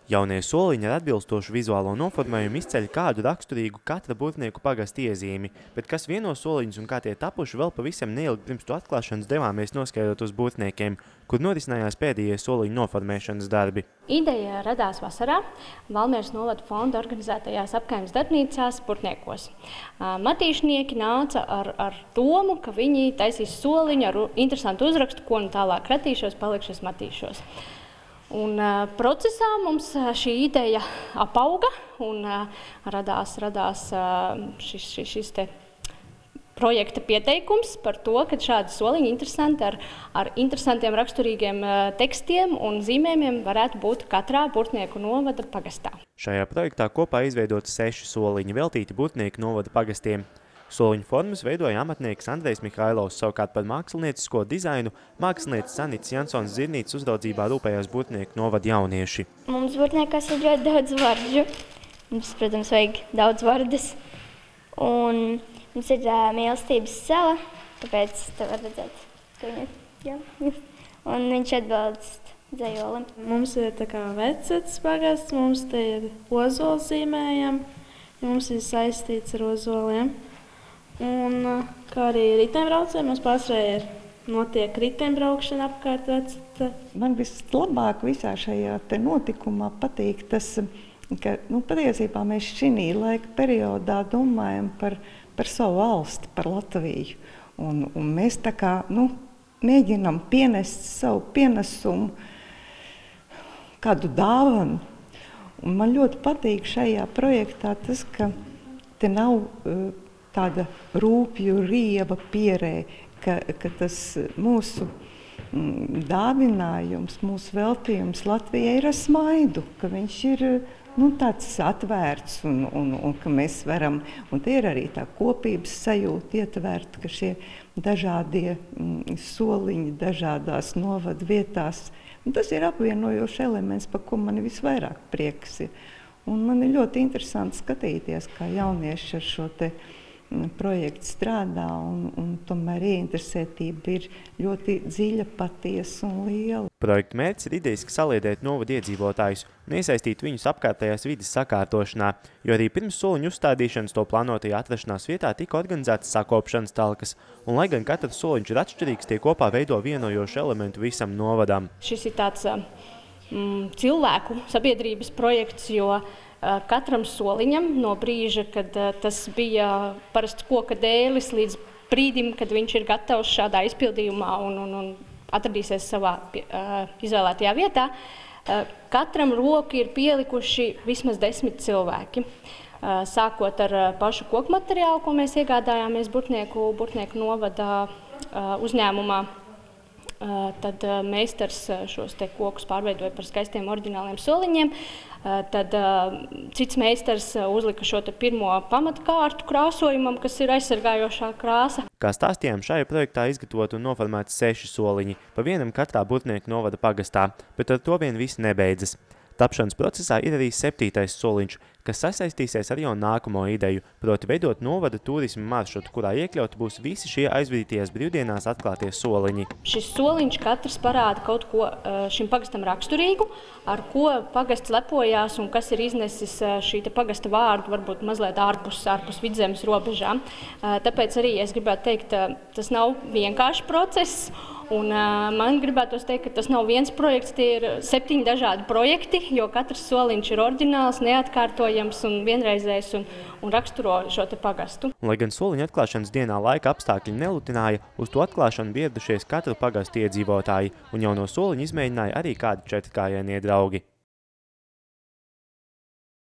Jaunie soliņi ar atbilstošu vizuālo noformējumu izceļ kādu raksturīgu katra Burtnieku pagasta iezīmi, bet kas vieno soliņus un kā tie tapuši, vēl pavisam neilgi pirms to atklāšanas devāmies noskaidrot uz Burtniekiem, kur norisinājās pēdējie soliņu noformēšanas darbi. Ideja radās vasarā Valmieras novada fonda organizētajās apkaimes darbnīcās Burtniekos. Matīšnieki nāca ar domu, ka viņi taisīs soliņu ar interesantu uzrakstu, ko nu tālāk ratīšos, palikšos matīšos. Un procesā mums šī ideja apauga un radās šis te projekta pieteikums par to, ka šādi soliņi interesanti ar interesantiem raksturīgiem tekstiem un zīmējumiem varētu būt katrā Burtnieku novada pagastā. Šajā projektā kopā izveidoti 6 soliņi veltīti Burtnieku novada pagastiem. Soliņu formas veidoja amatnieks Andrejs Mihailovs, savukārt par māksliniecisko dizainu mākslinieces Sanits Jansons Zirnītes uzraudzībā rūpējās Burtnieku novada jaunieši. Mums Burtniekos ir ļoti daudz vardžu. Mums, protams, vajag daudz vardas. Un mums ir mīlestības sala, tāpēc te var redzēt, ka viņa un viņš atbalst dzejolim. Mums ir tā kā Vecets pagasts, mums te ir ozoli zīmējam, mums ir saistīts ar ozoliem. Un kā arī riteņbraucēji, mums pārsvarā notiek riteņbraukšana apkārt Veceta. Man vislabāk visā šajā te notikumā patīk tas, ka patiesībā mēs šī laika periodā domājam par savu valsti, par Latviju. Un mēs tā kā mēģinam pienest savu pienesumu, kādu dāvanu. Un man ļoti patīk šajā projektā tas, ka te nav tāda rūpju rieva pierē, ka tas mūsu dāvinājums, mūsu veltījums Latvijai ir ar smaidu, ka viņš ir tāds atvērts un ka mēs varam, un tie ir arī tā kopības sajūta ietvērt, ka šie dažādie soliņi dažādās novada vietās, un tas ir apvienojošs elements, par ko man visvairāk prieks ir. Un man ir ļoti interesanti skatīties, kā jaunieši ar šo te projektu strādā, un tomēr ieinteresētība ir ļoti dziļa, patiesa un liela. Projekta mērķis ir idejiski saliedēt novada iedzīvotājus un iesaistīt viņus apkārtējās vides sakārtošanā, jo arī pirms soliņu uzstādīšanas to plānotajā atrašanās vietā tika organizētas sakopšanas talkas, un lai gan katrs soliņš ir atšķirīgs, tie kopā veido vienojošu elementu visam novadam. Šis ir tāds cilvēku sabiedrības projekts, jo katram soliņam no brīža, kad tas bija parasti koka dēlis, līdz brīdim, kad viņš ir gatavs šādā izpildījumā un atradīsies savā izvēlētajā vietā, katram roku ir pielikuši vismaz 10 cilvēki. Sākot ar pašu koku materiālu, ko mēs iegādājāmies Burtnieku novada uzņēmumā, tad meistars šos te kokus pārveidoja par skaistiem oriģināliem soliņiem. Tad cits meistars uzlika šo te pirmo pamatkārtu krāsojumam, kas ir aizsargājošā krāsa. Kā stāstījām, šajā projektā izgatavot un noformēti 6 soliņi, pa vienam katrā Burtnieku novada pagastā, bet ar to vien viss nebeidzas. Tapšanas procesā ir arī 7. soliņš, kas sasaistīsies ar jau nākamo ideju, proti veidot novada turisma maršrutu, kurā iekļauti būs visi šie aizvadītajās brīvdienās atklātie soliņi. Šis soliņš katrs parāda kaut ko šim pagastam raksturīgu, ar ko pagasts lepojās un kas ir iznesis šī pagasta vārdu varbūt mazliet ārpus vidzemes robežām. Tāpēc arī es gribētu teikt, tas nav vienkāršs process. Un man gribētos teikt, ka tas nav viens projekts, tie ir 7 dažādi projekti, jo katrs soliņš ir oriģināls, neatkārtojams un vienreizējs un raksturo šo te pagastu. Lai gan soliņa atklāšanas dienā laika apstākļi nelutināja, uz to atklāšanu bija ieradušies katru pagastu iedzīvotāji, un jauno soliņu izmēģināja arī kādi 4-kājainie draugi.